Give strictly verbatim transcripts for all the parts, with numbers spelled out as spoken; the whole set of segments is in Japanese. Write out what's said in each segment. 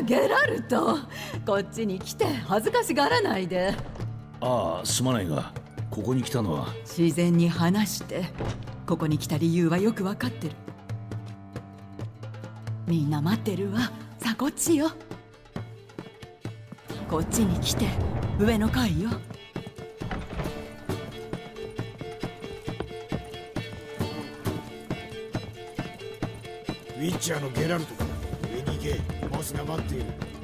ゲラルト、こっちに来て恥ずかしがらないで。 ああ、すまないが、ここに来たのは。 自然に話して。ここに来た理由はよくわかってる。みんな待ってるわ。さあこっちよ。こっちに来て、上の階よ。 ウィッチャーのゲラルトだ。上に行け。ボスが待っている。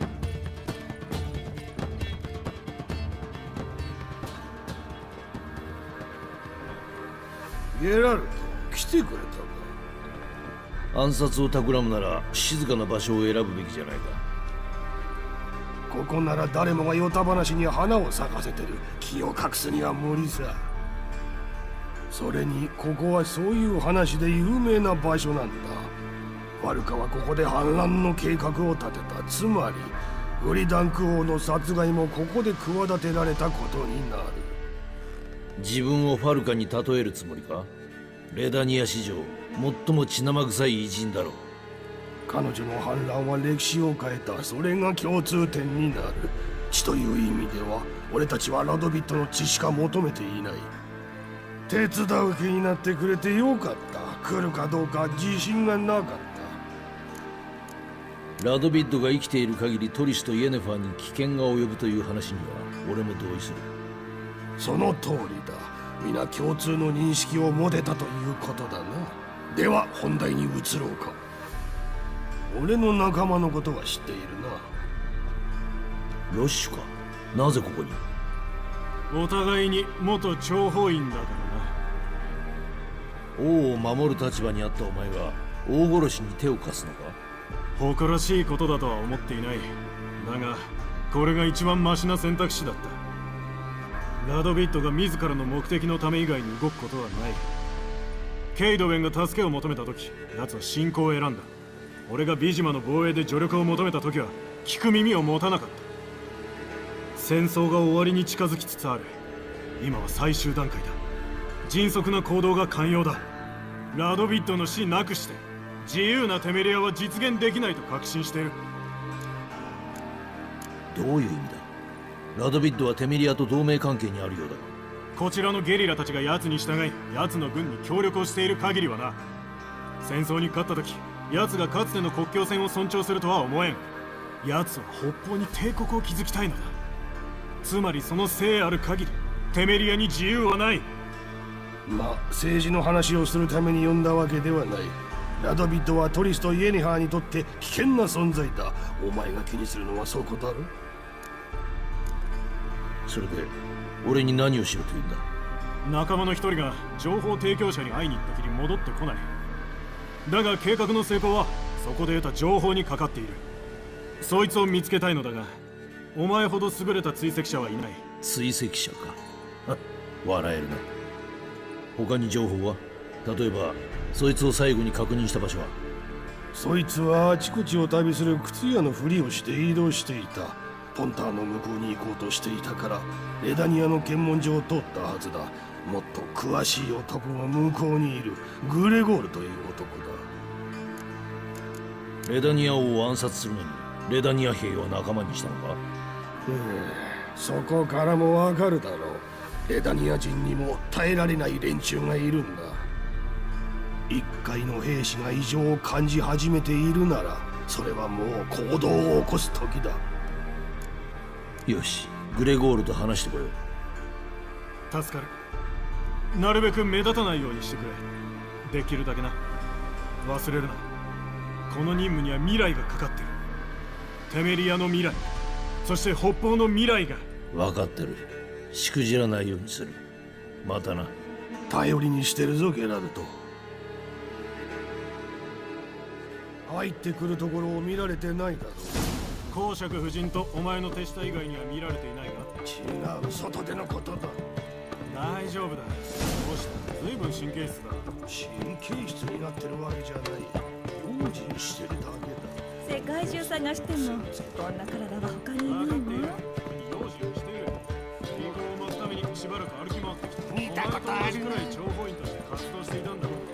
ゲラルト、来てくれたか。 暗殺を企むなら静かな場所を選ぶべきじゃないか。 ここなら誰もがヨタ話に花を咲かせてる。気を隠すには無理さ。それにここはそういう話で有名な場所なんだ。ファルカはここで反乱の計画を立てた。つまりグリダンク王の殺害もここで企てられたことになる。 自分をファルカに例えるつもりか。レダニア史上最も血生臭い偉人だろう。 彼女の反乱は歴史を変えた。それが共通点になる。血という意味では俺たちはラドビットの血しか求めていない。手伝う気になってくれてよかった。来るかどうか自信がなかった。 ラドビッドが生きている限りトリスとイエネファーに危険が及ぶという話には俺も同意する。 その通りだ。皆共通の認識を持てたということだな。では本題に移ろうか。俺の仲間のことは知っているな。 ロッシュか。なぜここに。 お互いに元諜報員だからな。 王を守る立場にあったお前が大殺しに手を貸すのか。 誇らしいことだとは思っていない。だがこれが一番マシな選択肢だった。ラドビットが自らの目的のため以外に動くことはない。ケイドウェンが助けを求めた時、奴は信仰を選んだ。俺がビジマの防衛で助力を求めた時は聞く耳を持たなかった。戦争が終わりに近づきつつある。今は最終段階だ。迅速な行動が肝要だ。ラドビットの死なくして自由なテメリアは実現できないと確信している。 どういう意味だ。ラドビッドはテメリアと同盟関係にあるようだ。 こちらのゲリラたちが奴に従い奴の軍に協力をしている限りはな。戦争に勝った時、奴がかつての国境線を尊重するとは思えん。奴は北方に帝国を築きたいのだ。つまりその生ある限りテメリアに自由はない。 まあ政治の話をするために呼んだわけではない。ラドビッドはトリスとイエネハーにとって危険な存在だ。お前が気にするのはそこだろ。 それで俺に何をしろというんだ。 仲間の一人が情報提供者に会いに行ったきり戻ってこない。だが計画の成功はそこで得た情報にかかっている。そいつを見つけたいのだが、お前ほど優れた追跡者はいない。 追跡者か。笑えるな。他に情報は。例えばそいつを最後に確認した場所は。 そいつはあちこちを旅する靴屋のふりをして移動していた。ポンターの向こうに行こうとしていたからレダニアの検問所を通ったはずだ。もっと詳しい男が向こうにいる。グレゴールという男だ。 レダニア王を暗殺するのにレダニア兵を仲間にしたのか。 ええ、そこからもわかるだろう。レダニア人にも耐えられない連中がいるんだ。一介の兵士が異常を感じ始めているならそれはもう行動を起こす時だ。 よし、グレゴールと話してこよう。助かる。なるべく目立たないようにしてくれ。できるだけな。忘れるな。この任務には未来がかかってる。テメリアの未来、そして北方の未来が。 分かってる。しくじらないようにする。またな。 頼りにしてるぞゲラルト。入ってくるところを見られてないだろう。 公爵夫人とお前の手下以外には見られていないが。違う、外でのことだ。 大丈夫だ。どうした？随分神経質だ。 神経質になってるわけじゃない。用心してるだけだ。世界中探してもこんな体は他にいないの？ 用心をしている。リーグを待つためにしばらく歩き回ってきた。 見たことある。 お前と同じくらい諜報員として活動していたんだろう。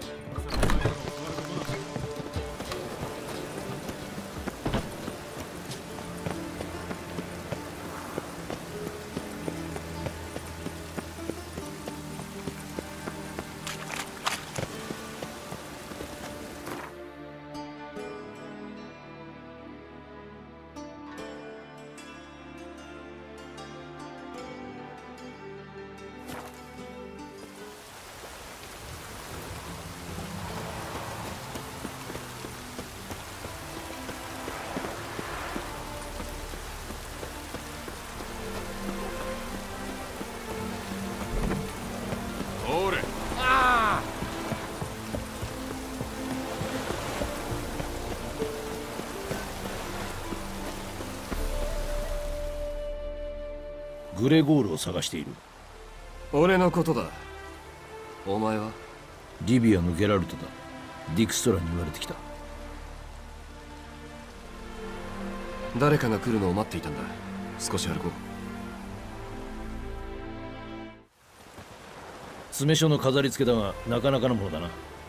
グレゴールを探している。 俺のことだ。お前は？ リビアのゲラルトだ。ディクストラに言われてきた。 誰かが来るのを待っていたんだ。少し歩こう。 詰め所の飾り付けだが、なかなかのものだな。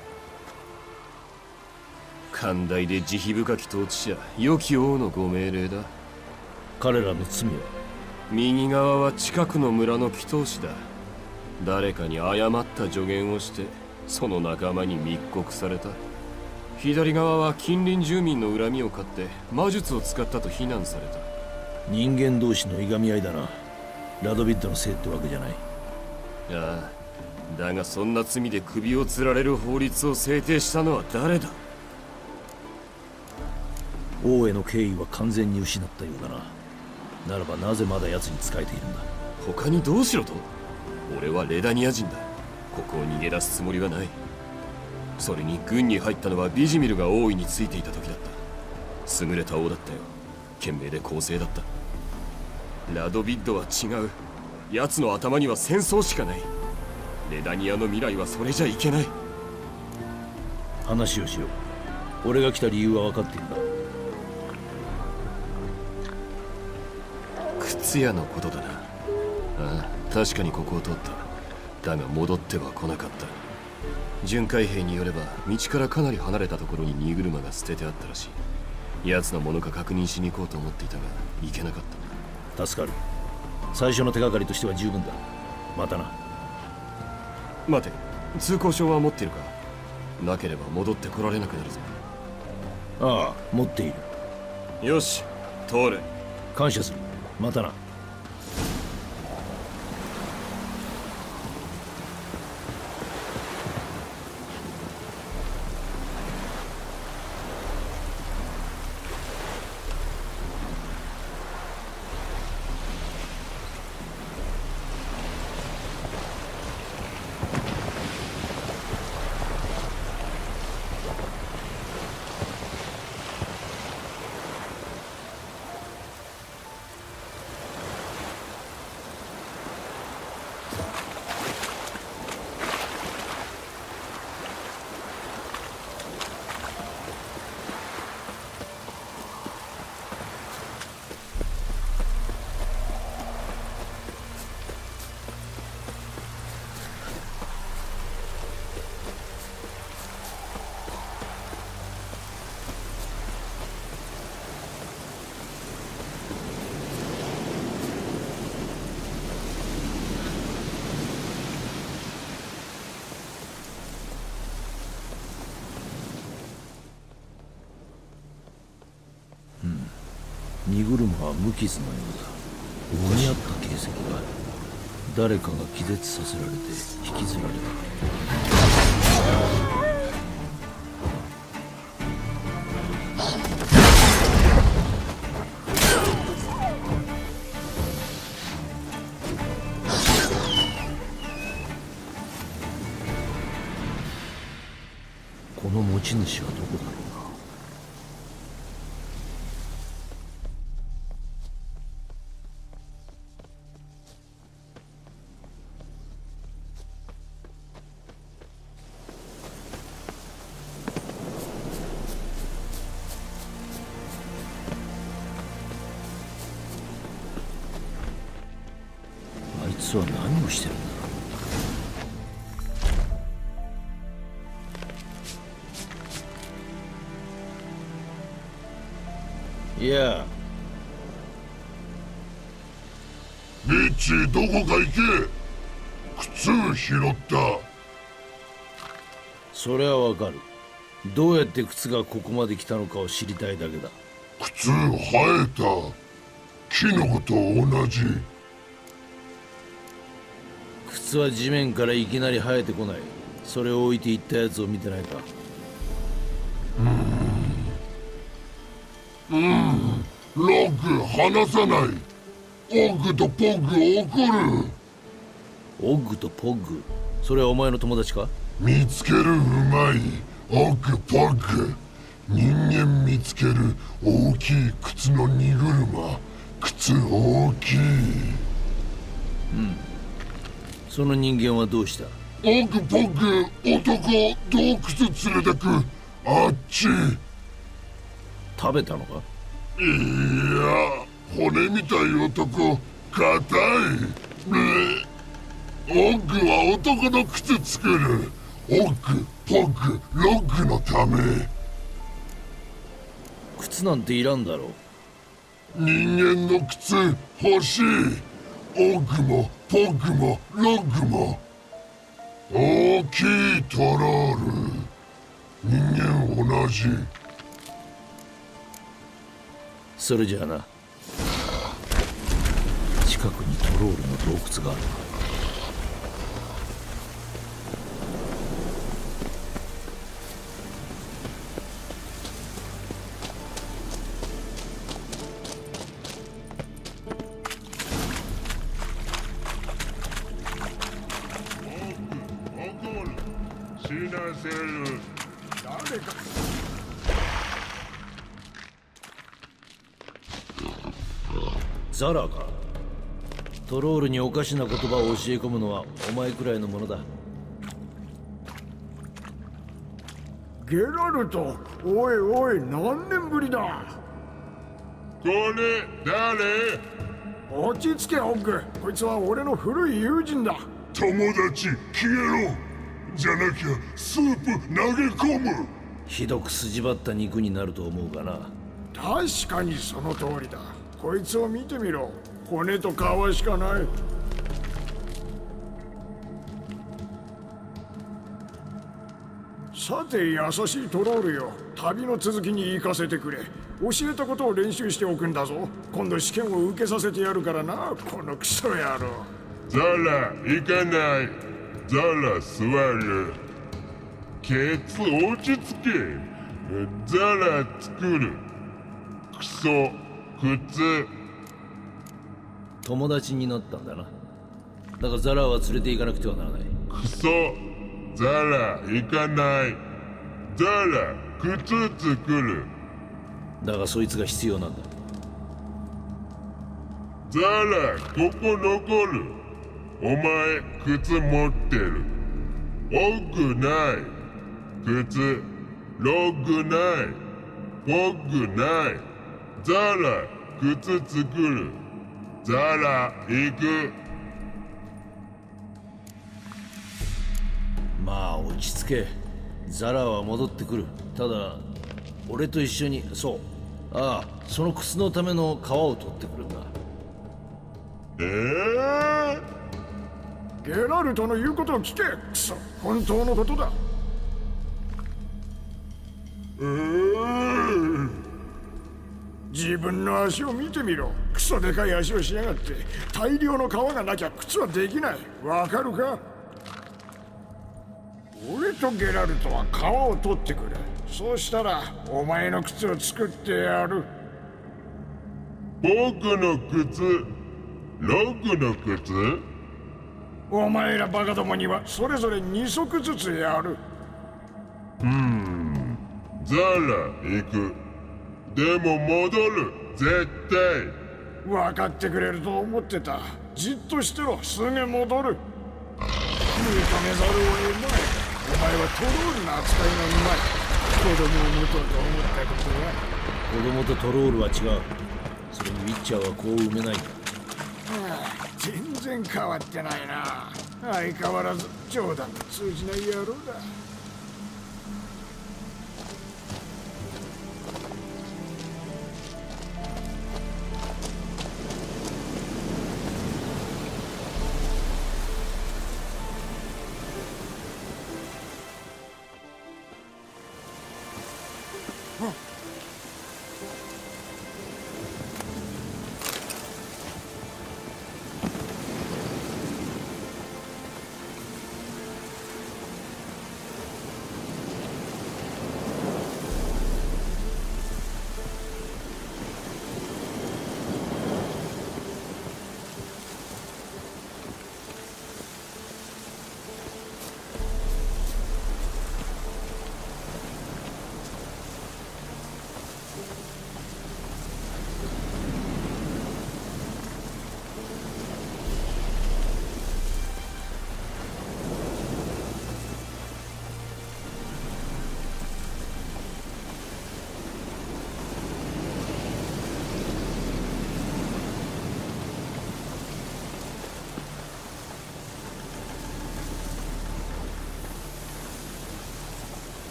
寛大で慈悲深き統治者、良き王のご命令だ。 彼らの罪は？ 右側は近くの村の祈祷師だ。誰かに誤った助言をしてその仲間に密告された。左側は近隣住民の恨みを買って魔術を使ったと非難された。 人間同士のいがみ合いだな。ラドビッドのせいってわけじゃない。 ああ、だがそんな罪で首を吊られる法律を制定したのは誰だ？ 王への敬意は完全に失ったようだな。ならばなぜまだ奴に仕えているんだ？ 他にどうしろと？俺はレダニア人だ。ここを逃げ出すつもりはない。それに軍に入ったのはビジミルが王位についていた時だった。優れた王だったよ。賢明で公正だった。ラドビッドは違う。奴の頭には戦争しかない。レダニアの未来はそれじゃいけない。 話をしよう。俺が来た理由は分かっているんだ。 靴屋のことだな。ああ、確かにここを通った。だが戻っては来なかった。巡回兵によれば道からかなり離れたところに荷車が捨ててあったらしい。奴のものか確認しに行こうと思っていたが行けなかった。 助かる。最初の手がかりとしては十分だ。またな。 待て、通行証は持っているか？なければ戻って来られなくなるぞ。 ああ、持っている。 よし、通れ。 感謝する。またな。荷車は無傷のようだ。追い合った形跡がある。誰かが気絶させられて引きずられた。この持ち主はどこだろうな。あいつは何をしてるんだ。いや、 リッチー、どこか行け。靴拾った。 それはわかる。どうやって靴がここまで来たのかを知りたいだけだ。 靴生えた。キノコと同じ。 靴は地面からいきなり生えてこない。それを置いていったやつを見てないか。 うん、ロック離さない。オッグとポッグ怒る。 オッグとポッグ、それはお前の友達か？ 見つけるうまい。オッグポッグ、人間見つける。大きい靴の荷車。靴大きい。 その人間はどうした？ オグポグ男洞窟連れてく。あっち。 食べたのか？ いや骨みたい男硬い。オグは男の靴作る。オグポグログのため。 靴なんていらんだろう。 人間の靴欲しい。オグもポグもログも。大きいトロール。人間同じ。 それじゃあな。近くにトロールの洞窟がある。 死なせる。誰か。 ザラか。トロールにおかしな言葉を教え込むのはお前くらいのものだ。 ゲラルト、おいおい、何年ぶりだ。 これ誰？ 落ち着けオッグ、こいつは俺の古い友人だ。 友達消えろ。じゃなきゃスープ投げ込む。 ひどく筋張った肉になると思うがな。 確かにその通りだ。こいつを見てみろ。骨と皮しかない。さて優しいトロールよ、旅の続きに行かせてくれ。教えたことを練習しておくんだぞ。今度試験を受けさせてやるからな、このクソ野郎。 ザラ行かない。ザラ座る。ケツ落ち着け。ザラ作る。クソ靴。 友達になったんだな。だがザラは連れて行かなくてはならない。 クソザラ行かない。ザラ靴作る。 だがそいつが必要なんだ。 ザラここ残る。お前靴持ってる。オグない。靴ログない。ポグない。ザラ靴作る。ザラ行く。 まあ落ち着け。ザラは戻ってくる。ただ俺と一緒に、そうああその靴のための皮を取ってくるんだ。 ええゲラルトの言うことを聞け。クソ本当のことだ。 ー、うー自分の足を見てみろ。クソでかい足をしやがって。大量の皮がなきゃ靴はできない。わかるか？俺とゲラルトは皮を取ってくれ。そうしたらお前の靴を作ってやる。 僕の靴ログの靴。 お前らバカどもにはそれぞれに足ずつやる。 うーんザラ行く。でも戻る絶対。 分かってくれると思ってた。じっとしてろ、すぐ戻る。認めざるを得ない。お前はトロールの扱いがうまい。子供を持とうと思ったことは。 子供とトロールは違う。それにウィッチャーは子を産めないんだ。 はあ、全然変わってないな。相変わらず冗談の通じない野郎だ。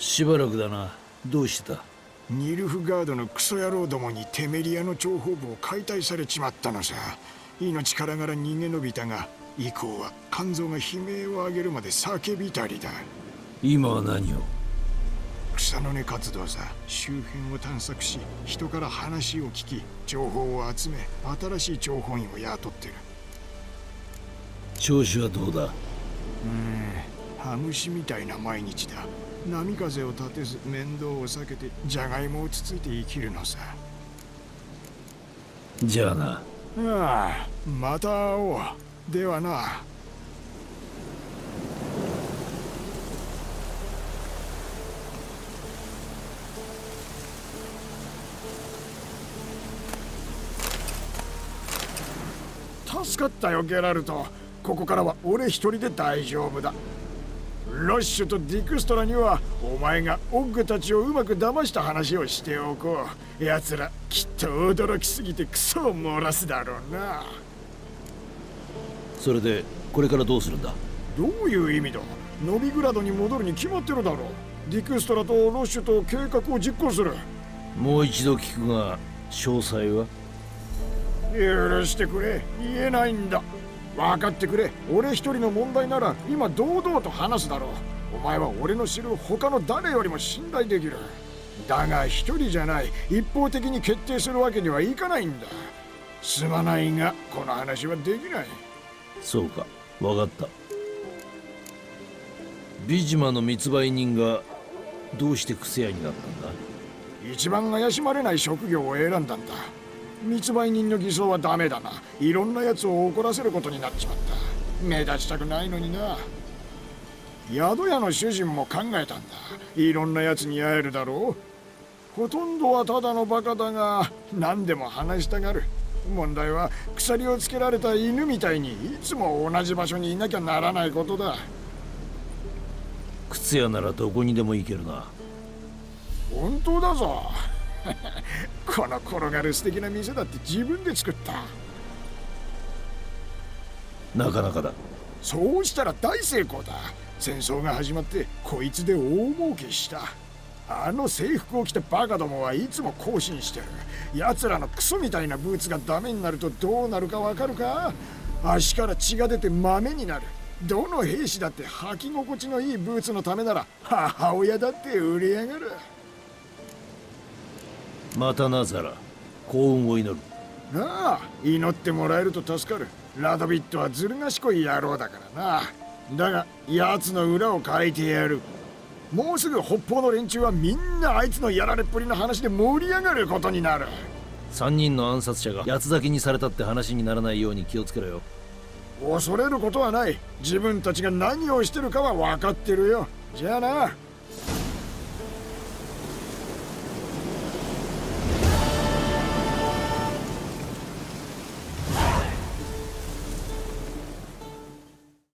しばらくだな。どうしてた？ ニルフガードのクソ野郎どもにテメリアの諜報部を解体されちまったのさ。命からがら逃げ延びたが、以降は肝臓が悲鳴を上げるまで叫びたりだ。 今は何を？ 草の根活動さ。周辺を探索し、人から話を聞き、情報を集め、新しい諜報員を雇ってる。 調子はどうだ？ うーん、ハムシみたいな毎日だ。波風を立てず面倒を避けてジャガイモをつついて生きるのさ。 じゃあな。 ああ、また会おう。ではな。助かったよ、ゲラルト。ここからは俺一人で大丈夫だ。ロッシュとディクストラにはお前がオッグたちをうまく騙した話をしておこう。奴らきっと驚きすぎてクソを漏らすだろうな。 それでこれからどうするんだ？ どういう意味だ？ノビグラドに戻るに決まってるだろう。ディクストラとロッシュと計画を実行する。 もう一度聞くが、詳細は？ 許してくれ。言えないんだ。分かってくれ。俺一人の問題なら今堂々と話すだろう。お前は俺の知る他の誰よりも信頼できる。だが一人じゃない。一方的に決定するわけにはいかないんだ。すまないがこの話はできない。 そうか、分かった。ビジマの密売人がどうしてクセ屋になったんだ？ 一番怪しまれない職業を選んだんだ。密売人の偽装はダメだな。いろんな奴を怒らせることになっちまった。目立ちたくないのにな。宿屋の主人も考えたんだ。いろんな奴に会えるだろう。ほとんどはただのバカだが何でも話したがる。問題は鎖をつけられた犬みたいにいつも同じ場所にいなきゃならないことだ。 靴屋ならどこにでも行けるな。 本当だぞ。この転がる素敵な店だって自分で作った。 なかなかだ。 そうしたら大成功だ。戦争が始まってこいつで大儲けした。あの制服を着たバカどもはいつも更新してる。奴らのクソみたいなブーツがダメになるとどうなるかわかるか？足から血が出て豆になる。どの兵士だって履き心地のいいブーツのためなら母親だって売り上がる。 またな、ザラ。幸運を祈る。 なあ、祈ってもらえると助かる。ラドビットはずる賢い野郎だからな。だが奴の裏をかいてやる。もうすぐ北方の連中はみんなあいつのやられっぷりの話で盛り上がることになる。 三人の暗殺者が八つ裂きにされたって話にならないように気をつけろよ。 恐れることはない。自分たちが何をしてるかは分かってるよ。じゃあな。